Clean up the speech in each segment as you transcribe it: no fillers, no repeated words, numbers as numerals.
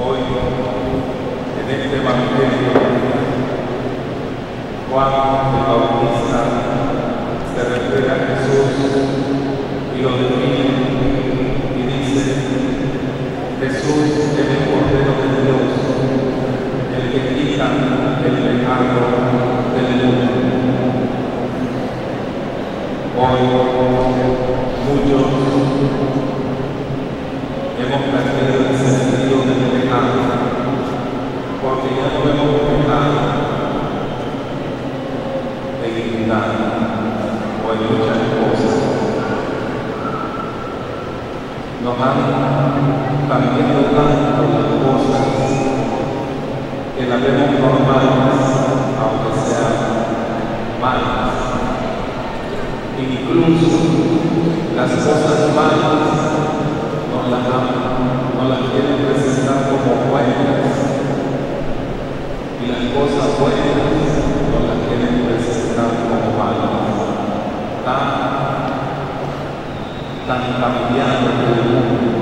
Hoy, en este Evangelio, Juan el Bautista se refiere a Jesús y lo define y dice: Jesús es el Cordero de Dios, el que quita el pecado del mundo. Hoy muchos hemos perdido el sentido del pecado, porque ya no hemos pecado en dignidad o en muchas cosas. Nos han cambiado tanto las cosas que las vemos normales, aunque sean malas. Incluso las cosas malas no las quieren presentar como buenas, y las cosas buenas no las quieren presentar como malas. Tan cambiado el mundo,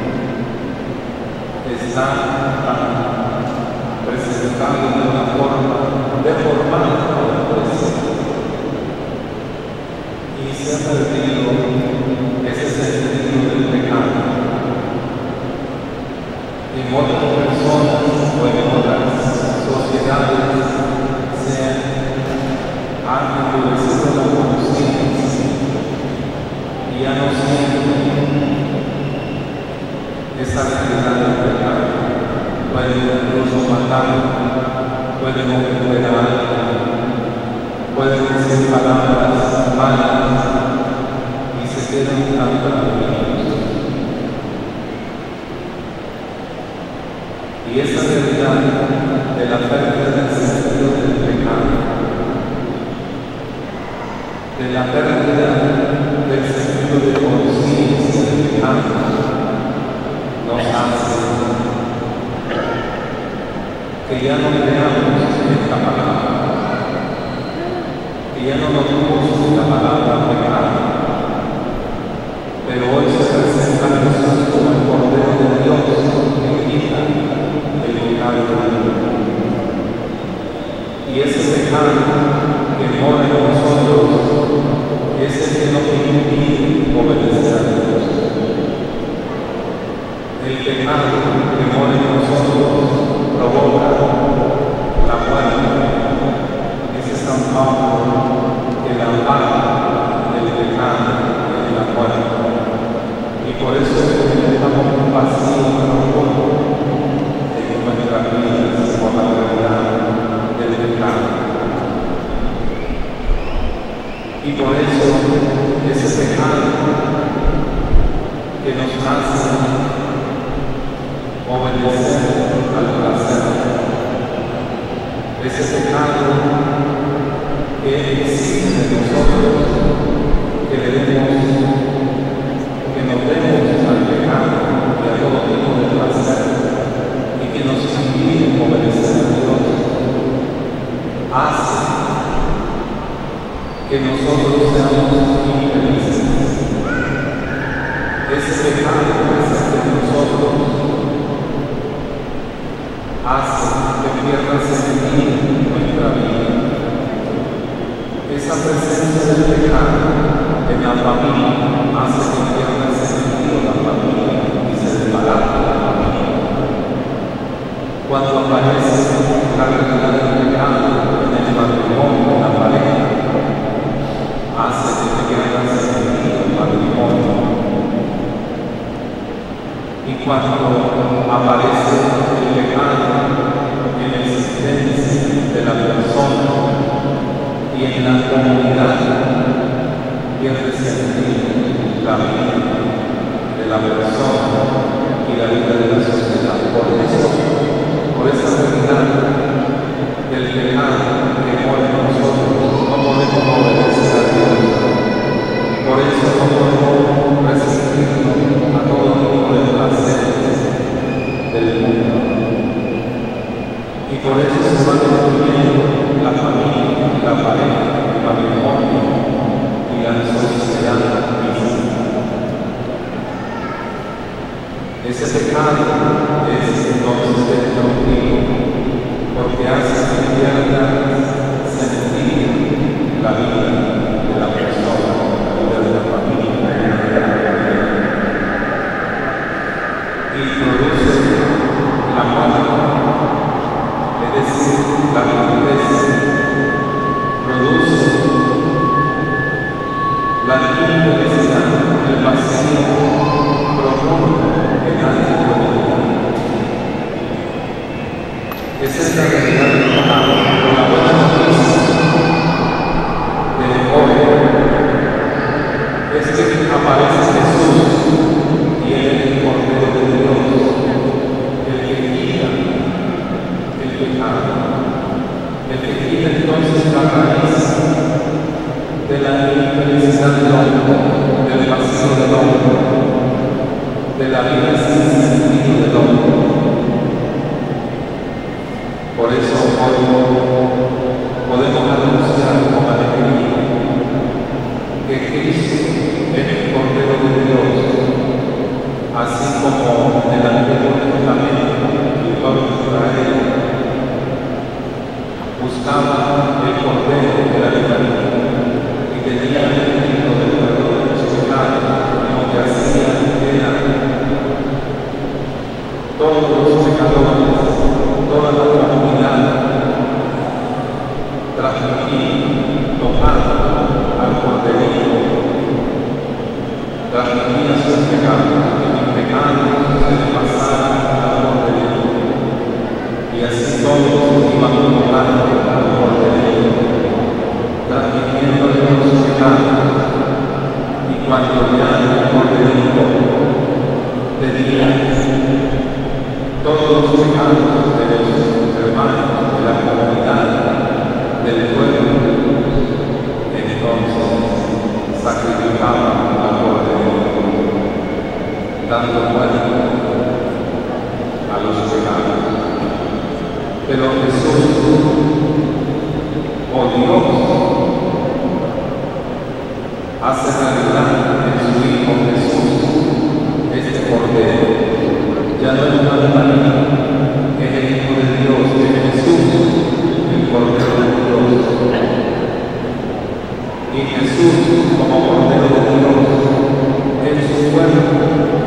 está tan presentado de una forma deformada por la poesía, y se ha perdido ese sentido del pecado. En otras personas o en otras sociedades se han endurecido la conciencia y ya no sienten esa realidad del pecado. Pueden incluso matar, pueden ofender a alguien, pueden decir palabras malas y se quedan tan tranquilos. Y esa realidad de la pérdida del sentido del pecado, de la pérdida del sentido de conciencia del pecado, nos hace que ya no creamos esta palabra, que ya no nos guste la palabra pecado. Pero hoy se presenta a Jesús como el Cordero de Dios que quita el pecado del mundo. Y ese pecado que mora en nosotros es el que nos impide obedecer a Dios. El pecado que mora en nosotros provoca la muerte. Dice San Pablo que la paga del pecado es la muerte. Y por eso experimentamos un vacío profundo en nuestras vidas por la realidad del pecado. Y por eso ese pecado que nos hace obedecer al placer, ese pecado que exige de nosotros que nos demos al pecado y a todo tipo de placer, y que nos impide obedecer a Dios, hace que nosotros seamos infelices. Ese pecado presente en nosotros hace que pierda sentido en nuestra vida. Esa presencia del pecado en la familia hace que pierda sentido la familia y se desbarate la familia. Cuando aparece la realidad del pecado en el matrimonio, en la pareja, hace que pierda sentido el matrimonio. Y cuando aparece el pecado en la existencia de la persona y en la comunidad, pierde sentido la vida de la persona y la vida de la sociedad. Por esa realidad del pecado que mora en nosotros, no podemos obedecer a Dios. Por eso no podemos resistirnos a todo tipo de placeres del mundo. Y por eso se va destruyendo la familia, la pareja, el matrimonio y la sociedad misma. Ese pecado es entonces destructivo, porque hace que pierda sentido la vida de la persona, la vida de la familia, y produce la muerte, es decir, la viudez, produce la infelicidad, el vacío profundo que nadie puede llenar. Esa es la realidad del pecado, pero la buena noticia de hoy es que aparece Jesús y Él es el Cordero de Dios, el que quita el pecado, el que quita entonces la raíz de la infelicidad del hombre, del vacío del hombre, de la vida sin sentido del hombre. Por eso hoy podemos anunciar con alegría que Cristo es el Cordero de Dios, así como en el Antiguo Testamento el pueblo de Israel buscaba el Cordero de la libertad y tenía el espíritu del perdón de los pecados, y lo que hacía era todos los pecadores, toda la comunidad, transmitir, tomando al Corderito, transmitía sus pecados, que mis pecados se le pasaran al Corderito, y así todos iban tomando al Corderito, transmitiéndole los pecados, y cuando ya el Corderito tenía todos los pecados de los hermanos de la comunidad, del pueblo, entonces sacrificaban al Cordero, dando muerte a los pecados. Pero Jesús, oh Dios, hace realidad en su Hijo Jesús este Cordero. Ya no es una letanía, es el Hijo de Dios, es Jesús, el Cordero de Dios. Y Jesús, como Cordero de Dios, en su cuerpo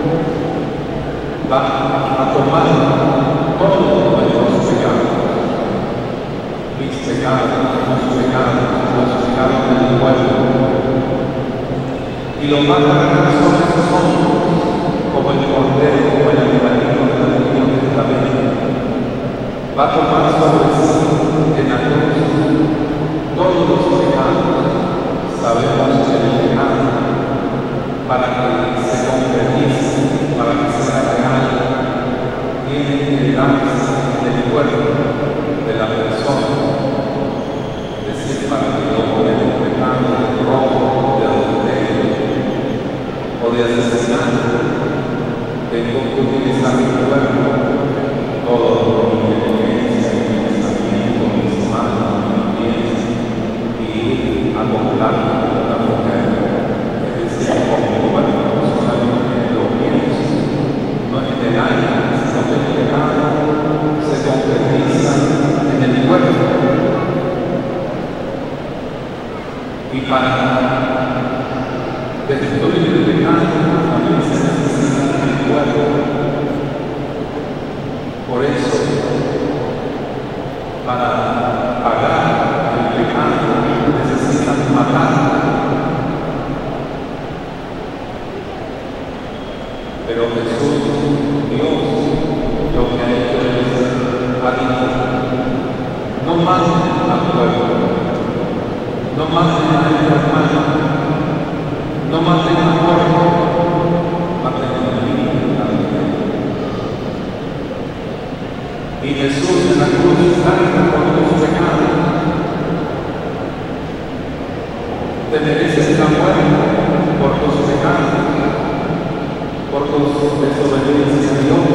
va a tomar todos nuestros pecados, mis pecados, tus pecados, los pecados del pueblo. Y lo manda a regresar a esos hombros, como el Cordero, como el animalito del Antiguo Testamento, va a tomar sobre sí en la cruz todos los pecados. Sabemos que el pecado, para que se concretice, para que sea real, tiene que darse en el cuerpo de la persona. Es decir, para que yo cometa un pecado de robo, de adulterio o de asesinato, tengo que utilizar mi cuerpo, todo mi inteligencia, mi pensamiento, mis manos, mis pies, y ir a acoplarme con una mujer. Es decir, con mi cuerpo, no solamente lo pienso, no en el aire, sino que el pecado se concretiza en el cuerpo. Y para destruir el pecado, también se necesita el cuerpo. Por eso, para pagar el pecado, necesitan matar. Pero Jesús, Dios, lo que ha hecho es no maten al pueblo, no maten a el hermano, no maten al pueblo, maten al niño. Y Jesús en la cruz carga por tus pecados. Te mereces la muerte por tus pecados, por tu desobediencia a Dios,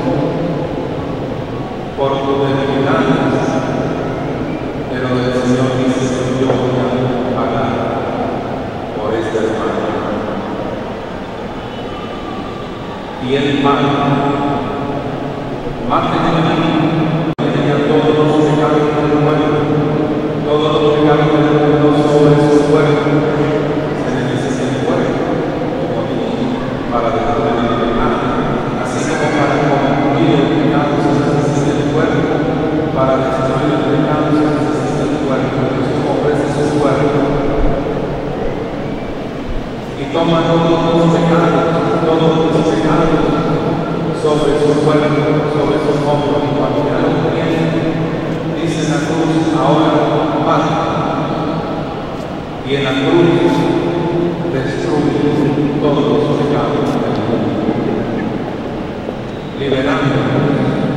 por tu debilidad. Pero el Señor dice que yo voy a pagar por este hermano. Y Él paga maten en mí, tenía todos los pecados del pueblo, todos los pecados del mundo sobre su cuerpo. Se le necesita el cuerpo, como dije, para destruir el pecado, así como para concluir el pecado se necesita el cuerpo, para destruir el pecado se necesita el cuerpo. Jesús ofrece su cuerpo y toma todos los pecados sobre su cuerpo, sobre sus hombros, y cuando ya lo tiene, dice en la cruz, ahora mata. Y en la cruz destruye todos los pecados del mundo, liberándonos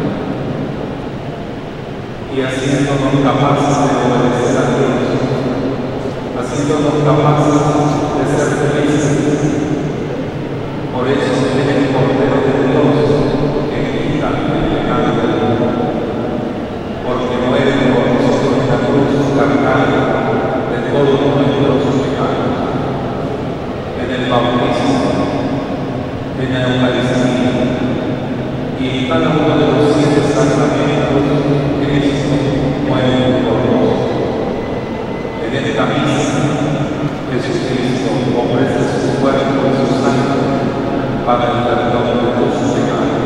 y haciéndonos capaces de obedecer a Dios, haciéndonos capaces de ser felices. Por eso es el Cordero de Dios que quita el pecado del mundo, porque muere por nosotros en la cruz cargado de todos nuestros pecados, en el bautismo, en la Eucaristía y en cada uno de los 7 sacramentos. Cristo muere por nosotros. En esta misa, Jesucristo ofrece su cuerpo y su sangre para el perdón de tus pecados.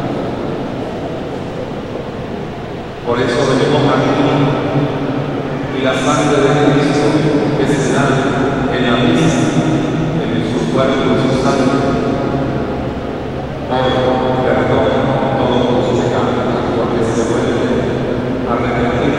Por eso venimos aquí y la sangre de Cristo que se da en la misa, en su cuerpo y su sangre, por perdón de todos tus pecados, porque se vuelve a repetir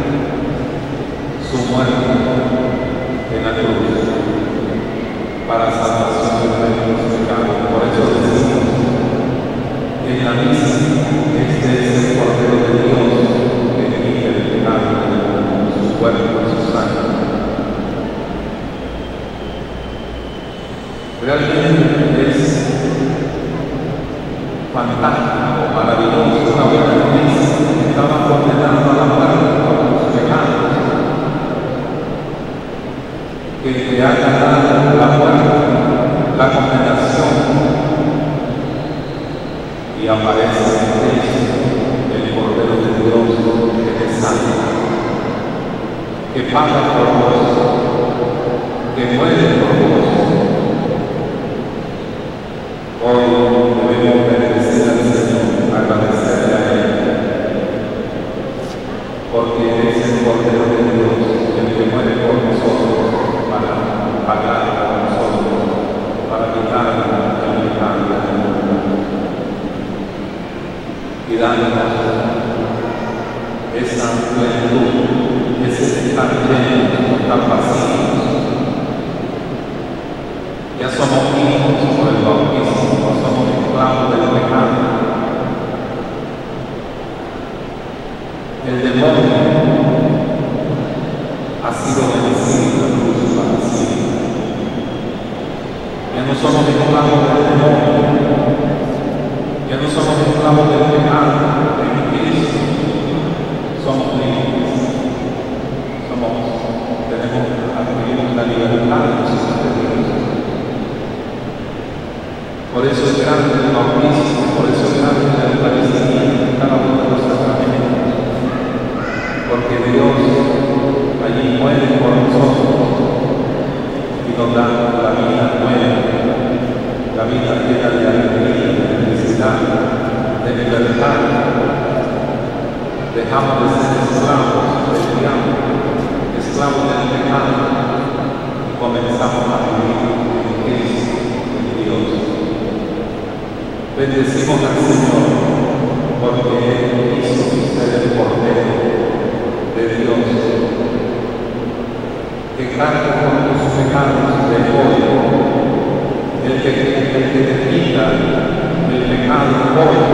su muerte en la cruz para salvación de nuestros pecados. Por eso decimos en la misa, este es el Cordero de Dios que quita el pecado del mundo, su cuerpo y su sangre. Realmente es fantástico, maravilloso, una buena noticia. Estaba condenado a la muerte por los pecados, que te ha ganado la muerte, la condenación, y aparece en Cristo el Cordero de Dios que te salva, que paga por vos, que muere por vos. Hoy debemos agradecer al Señor, agradecerle a Él, porque es el Cordero de Dios el que muere por nosotros para pagar por nosotros, para quitar el pecado del mundo y darnos esa plenitud, ese estar llenos, estar vacíos. Ya somos hijos por el bautismo, no somos esclavos del pecado. El demonio ha sido vencido en la cruz para siempre. Ya no somos esclavos del demonio, ya no somos esclavos del pecado. En Cristo somos libres, adquirimos la libertad de los hijos de Dios. Por eso es grande el bautismo, por eso es grande la Eucaristía, cada uno de los sacramentos, porque Dios allí muere por nosotros y nos da la vida nueva, la vida llena de alegría, de felicidad, de libertad. Dejamos de ser esclavos del diablo, esclavos del pecado, y comenzamos a vivir en Cristo, en Dios. Bendecimos al Señor porque Él hizo usted el Cordero de Dios, que carga con tus pecados de hoy, el que te quita el pecado hoy.